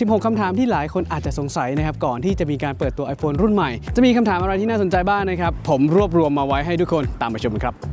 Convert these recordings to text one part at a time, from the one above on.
16 คำถามที่หลายคนอาจจะสงสัยนะครับก่อนที่จะมีการเปิดตัว iPhone รุ่นใหม่จะมีคำถามอะไรที่น่าสนใจบ้างนะครับผมรวบรวมมาไว้ให้ทุกคนตามไปชมกันครับ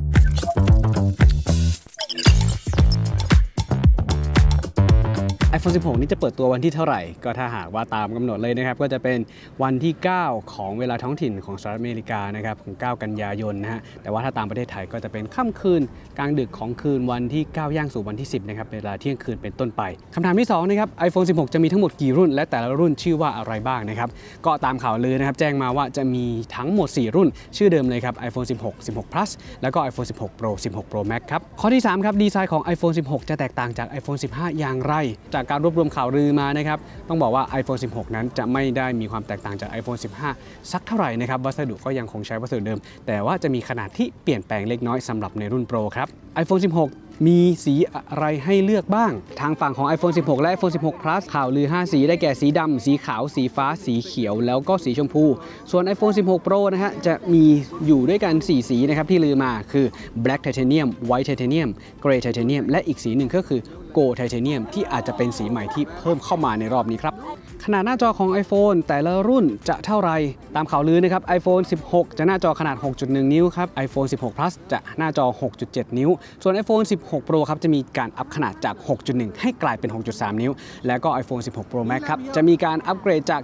iPhone 16 นี้จะเปิดตัววันที่เท่าไหร่ก็ถ้าหากว่าตามกำหนดเลยนะครับก็จะเป็นวันที่ 9 ของเวลาท้องถิ่นของสหรัฐอเมริกานะครับของ 9 กันยายนนะฮะแต่ว่าถ้าตามประเทศไทยก็จะเป็นค่ำคืนกลางดึกของคืนวันที่ 9 ย่างสู่วันที่ 10 นะครับเวลาเที่ยงคืนเป็นต้นไปคำถามที่ 2 นะครับ iPhone 16 จะมีทั้งหมดกี่รุ่นและแต่ละรุ่นชื่อว่าอะไรบ้างนะครับก็ตามข่าวลือนะครับแจ้งมาว่าจะมีทั้งหมด 4 รุ่นชื่อเดิมเลยครับ iPhone 16 16 Plus แล้วก็ iPhone 16 Pro 16 Pro Max ครับข้อที่ 3 ครับดีไซน์ของ iPhone 16 จะแตกต่างจาก iPhone 15 อย่างไรจากการรวบรวมข่าวลือมานะครับต้องบอกว่า iPhone 16 นั้นจะไม่ได้มีความแตกต่างจาก iPhone 15 สักเท่าไหร่นะครับวัสดุก็ยังคงใช้วัสดุเดิมแต่ว่าจะมีขนาดที่เปลี่ยนแปลงเล็กน้อยสำหรับในรุ่น Pro ครับ iPhone 16 มีสีอะไรให้เลือกบ้างทางฝั่งของ iPhone 16 และ iPhone 16 Plus ข่าวลือ 5 สีได้แก่สีดำสีขาวสีฟ้าสีเขียวแล้วก็สีชมพูส่วน iPhone 16 Pro นะฮะจะมีอยู่ด้วยกัน4สีนะครับที่ลือมาคือ Black Titanium White Titanium Gray Titanium และอีกสีหนึ่งก็คือ Gold Titanium ที่อาจจะเป็นสีใหม่ที่เพิ่มเข้ามาในรอบนี้ครับขนาดหน้าจอของ iPhone แต่ละรุ่นจะเท่าไรตามข่าวลือนะครับ iPhone 16 จะหน้าจอขนาด 6.1 นิ้วครับ iPhone 16 Plus จะหน้าจอ 6.7 นิ้วส่วน iPhone 16 Pro ครับจะมีการอัพขนาดจาก 6.1 ให้กลายเป็น 6.3 นิ้วแล้วก็ iPhone 16 Pro Max ครับจะมีการอัปเกรดจาก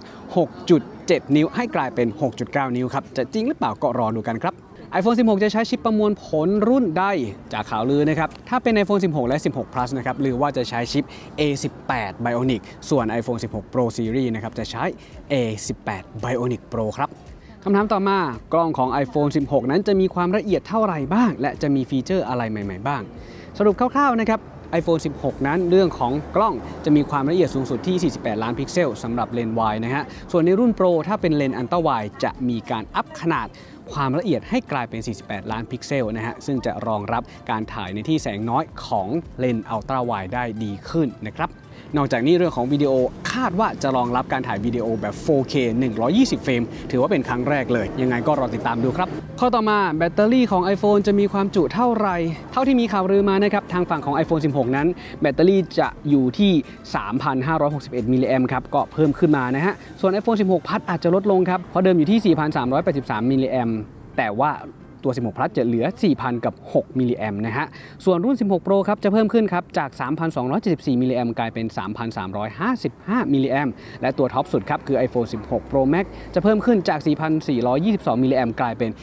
6.7 นิ้วให้กลายเป็น 6.9 นิ้วครับจะจริงหรือเปล่าก็รอดูกันครับiPhone 16 จะใช้ชิปประมวลผลรุ่นใดจากข่าวลือนะครับถ้าเป็น iPhone 16 และ 16 Plus นะครับหรือว่าจะใช้ชิป A18 Bionic ส่วน iPhone 16 Pro Series นะครับจะใช้ A18 Bionic Pro ครับคำถามต่อมากล้องของ iPhone 16 นั้นจะมีความละเอียดเท่าไหร่บ้างและจะมีฟีเจอร์อะไรใหม่ๆบ้างสรุปคร่าวๆนะครับiPhone 16 นั้นเรื่องของกล้องจะมีความละเอียดสูงสุดที่48ล้านพิกเซลสำหรับเลนส์ wide นะฮะส่วนในรุ่น Pro ถ้าเป็นเลนส์ Ultra Wide จะมีการอัพขนาดความละเอียดให้กลายเป็น48ล้านพิกเซลนะฮะซึ่งจะรองรับการถ่ายในที่แสงน้อยของเลนส์ Ultra Wide ได้ดีขึ้นนะครับนอกจากนี้เรื่องของวิดีโอคาดว่าจะรองรับการถ่ายวิดีโอแบบ 4K 120 เฟรมถือว่าเป็นครั้งแรกเลยยังไงก็รอติดตามดูครับข้อต่อมาแบตเตอรี่ของ iPhone จะมีความจุเท่าไหร่เท่าที่มีข่าวลือมานะครับทางฝั่งของ iPhone 16 นั้นแบตเตอรี่จะอยู่ที่ 3,561 มิลลิแอมป์ครับก็เพิ่มขึ้นมานะฮะส่วน iPhone 16 Plus อาจจะลดลงครับเพราะเดิมอยู่ที่ 4,383 มิลลิแอมป์แต่ว่าตัว 16 Plus จะเหลือ 4,000 กับ 6 มิลลิแอมป์นะฮะส่วนรุ่น 16 Pro ครับจะเพิ่มขึ้นครับจาก 3,274 มิลลิแอมป์กลายเป็น 3,355 มิลลิแอมป์และตัวท็อปสุดครับคือ iPhone 16 Pro Max จะเพิ่มขึ้นจาก 4,422 มิลลิแอมป์กลายเป็น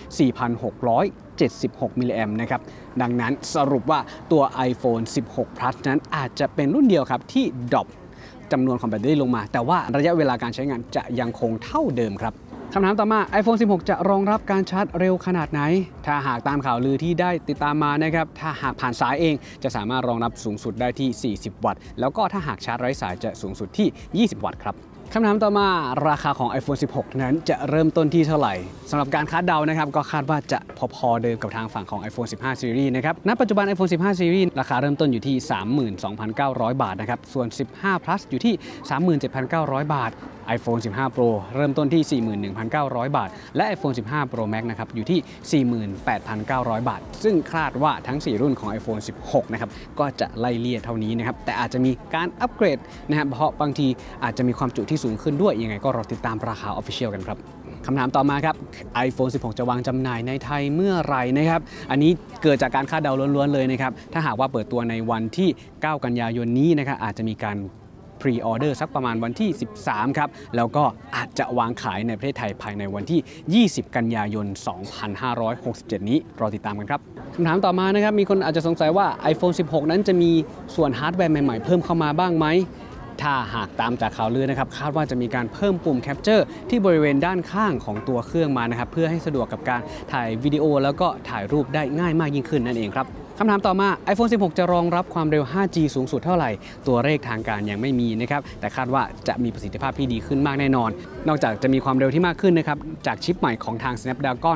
4,676 มิลลิแอมป์นะครับดังนั้นสรุปว่าตัว iPhone 16 Plus นั้นอาจจะเป็นรุ่นเดียวครับที่ดรอปจำนวนของแบตเตอรี่ลงมาแต่ว่าระยะเวลาการใช้งานจะยังคงเท่าเดิมครับคำถามต่อมา iPhone 16 จะรองรับการชาร์จเร็วขนาดไหนถ้าหากตามข่าวลือที่ได้ติดตามมานะครับถ้าหากผ่านสายเองจะสามารถรองรับสูงสุดได้ที่40วัตต์แล้วก็ถ้าหากชาร์จไร้สายจะสูงสุดที่20วัตต์ครับคำถามต่อมาราคาของ iPhone 16 นั้นจะเริ่มต้นที่เท่าไหร่สำหรับการคาดเดานะครับก็คาดว่าจะพอๆเดิมกับทางฝั่งของ iPhone 15 Series นะครับณปัจจุบัน iPhone 15 Series ราคาเริ่มต้นอยู่ที่ 32,900 บาทนะครับส่วน 15 Plus อยู่ที่ 37,900 บาท iPhone 15 Pro เริ่มต้นที่ 41,900 บาทและ iPhone 15 Pro Max นะครับอยู่ที่ 48,900 บาทซึ่งคาดว่าทั้ง4รุ่นของ iPhone 16 นะครับก็จะไล่เลี่ยเท่านี้นะครับแต่อาจจะมีการอัปเกรดนะครับเพราะบางทีอาจจะมีความจุที่สูงขึ้นด้วยยังไงก็รอติดตามราคา Official กันครับคำถามต่อมาครับ iPhone 16 จะวางจำหน่ายในไทยเมื่อไหร่นะครับอันนี้เกิดจากการคาดเดาล้วนๆเลยนะครับถ้าหากว่าเปิดตัวในวันที่ 9 กันยายนนี้นะครับอาจจะมีการพรีออเดอร์สักประมาณวันที่ 13 ครับแล้วก็อาจจะวางขายในประเทศไทยภายในวันที่ 20 กันยายน 2567 นี้รอติดตามกันครับคำถามต่อมานะครับมีคนอาจจะสงสัยว่า iPhone 16 นั้นจะมีส่วนฮาร์ดแวร์ใหม่ๆเพิ่มเข้ามาบ้างไหมถ้าหากตามจากข่าวลือนะครับคาดว่าจะมีการเพิ่มปุ่มแคปเจอร์ที่บริเวณด้านข้างของตัวเครื่องมานะครับเพื่อให้สะดวกกับการถ่ายวิดีโอแล้วก็ถ่ายรูปได้ง่ายมากยิ่งขึ้นนั่นเองครับคำถามต่อมา iPhone 16 จะรองรับความเร็ว 5G สูงสุดเท่าไหร่ตัวเลขทางการยังไม่มีนะครับแต่คาดว่าจะมีประสิทธิภาพที่ดีขึ้นมากแน่นอนนอกจากจะมีความเร็วที่มากขึ้นนะครับจากชิปใหม่ของทาง Snapdragon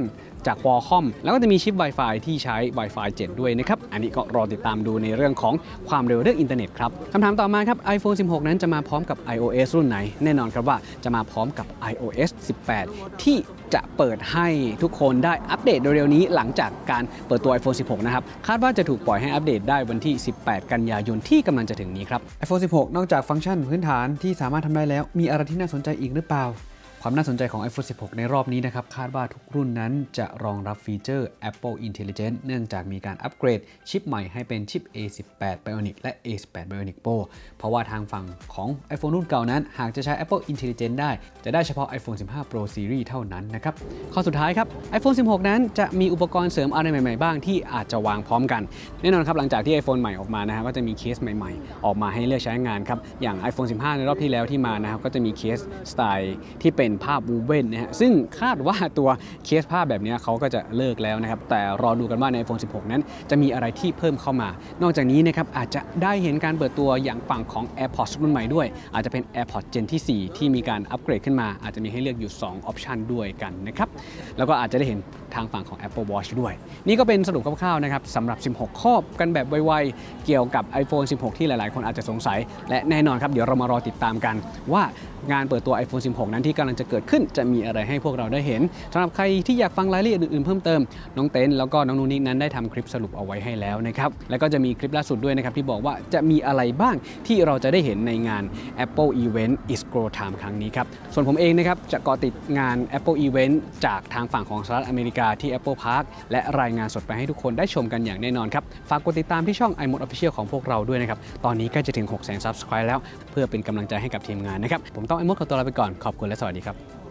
จาก Qualcomm แล้วก็จะมีชิป Wi-Fi ที่ใช้ Wi-Fi 7 ด้วยนะครับอันนี้ก็รอติดตามดูในเรื่องของความเร็วเรื่องอินเทอร์เน็ตครับคำถามต่อมาครับ iPhone 16 นั้นจะมาพร้อมกับ iOS รุ่นไหนแน่นอนครับว่าจะมาพร้อมกับ iOS 18 ที่จะเปิดให้ทุกคนได้อัปเดตเร็วๆนี้หลังจากการเปิดตัว iPhone 16 นะครับคาดว่าจะถูกปล่อยให้อัปเดตได้วันที่ 18 กันยายนที่กำลังจะถึงนี้ครับ iPhone 16 นอกจากฟังก์ชันพื้นฐานที่สามารถทำได้แล้วมีอะไรที่น่าสนใจอีกหรือเปล่าความน่าสนใจของ iPhone 16 ในรอบนี้นะครับคาดว่าทุกรุ่นนั้นจะรองรับฟีเจอร์ Apple Intelligence เนื่องจากมีการอัปเกรดชิปใหม่ให้เป็นชิป A18 Bionic และ A18 Bionic Pro เพราะว่าทางฝั่งของ iPhone รุ่นเก่านั้นหากจะใช้ Apple Intelligence ได้จะได้เฉพาะ iPhone 15 Pro Series เท่านั้นนะครับข้อสุดท้ายครับ iPhone 16 นั้นจะมีอุปกรณ์เสริมอะไรใหม่ๆบ้างที่อาจจะวางพร้อมกันแน่นอนครับหลังจากที่ iPhone ใหม่ออกมานะครับก็จะมีเคสใหม่ๆออกมาให้เลือกใช้งานครับอย่าง iPhone 15 ในรอบที่แล้วที่มานะครับก็จะมีเคสสไตล์ที่เป็นภาพวูเว่นนะฮะซึ่งคาดว่าตัวเคสภาพแบบนี้เขาก็จะเลิกแล้วนะครับแต่รอดูกันว่าใน iPhone 16 นั้นจะมีอะไรที่เพิ่มเข้ามานอกจากนี้นะครับอาจจะได้เห็นการเปิดตัวอย่างฝั่งของ AirPods รุ่นใหม่ด้วยอาจจะเป็น AirPods Gen ที่ 4 ที่มีการอัปเกรดขึ้นมาอาจจะมีให้เลือกอยู่2 ออปชันด้วยกันนะครับแล้วก็อาจจะได้เห็นทางฝั่งของ Apple Watch ด้วยนี่ก็เป็นสรุปคร่าวๆนะครับสำหรับ 16 ข้อกันแบบไวๆเกี่ยวกับ iPhone 16 ที่หลายๆคนอาจจะสงสัยและแน่นอนครับเดี๋ยวเรามารอติดตามกันว่างานเปิดตัว iPhone 16 นั้นที่กำลังจะเกิดขึ้นจะมีอะไรให้พวกเราได้เห็นสำหรับใครที่อยากฟังรายละเอียดอื่นๆเพิ่มเติมน้องเต้นแล้วก็น้องนุนิกนั้นได้ทำคลิปสรุปเอาไว้ให้แล้วนะครับแล้วก็จะมีคลิปล่าสุดด้วยนะครับที่บอกว่าจะมีอะไรบ้างที่เราจะได้เห็นในงาน Apple Event It's Grow Time ครั้งนี้ครับส่วนผมเองนะครับจะเกาะติดงาน Apple Event จากทางฝั่งของสหรัฐอเมริกาที่ Apple Park และรายงานสดไปให้ทุกคนได้ชมกันอย่างแน่นอนครับฝากกดติดตามที่ช่อง iMode Official ของพวกเราด้วยนะครับตอนนี้ใกล้จะถึง 600,000 Subscribe แล้วเพื่อเป็นกำลังใจให้กับทีมงานนะครับผมต้อง iMode ขอตัวลาไปก่อนขอบคุณและสวัสดีครับ